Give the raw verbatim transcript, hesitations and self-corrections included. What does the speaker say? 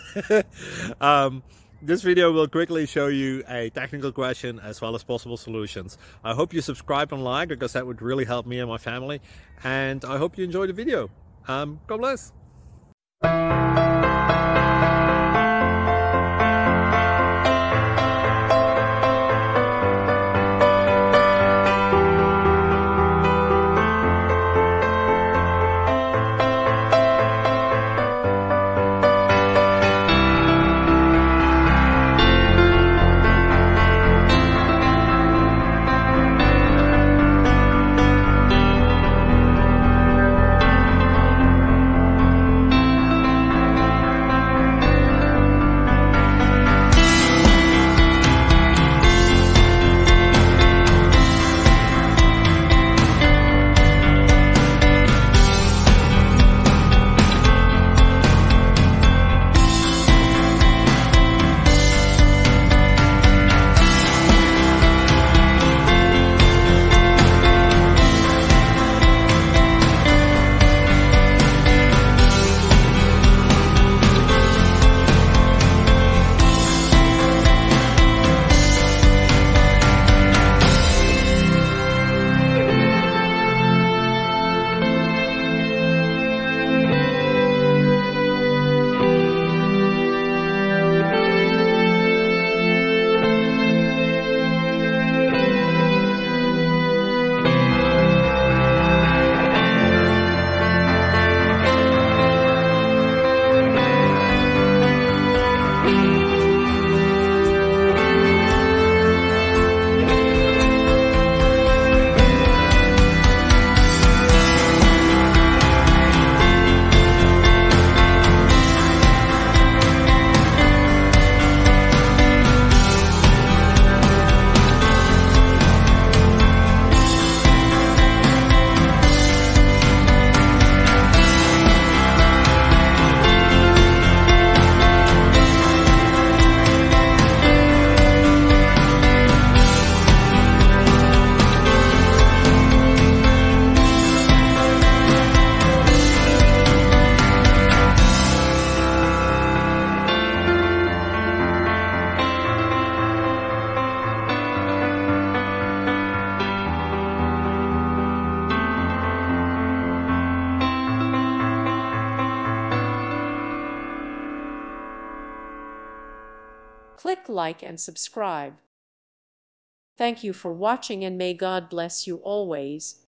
um, this video will quickly show you a technical question as well as possible solutions. I hope you subscribe and like, because that would really help me and my family. And I hope you enjoy the video. Um, God bless. Click like and subscribe. Thank you for watching, and may God bless you always.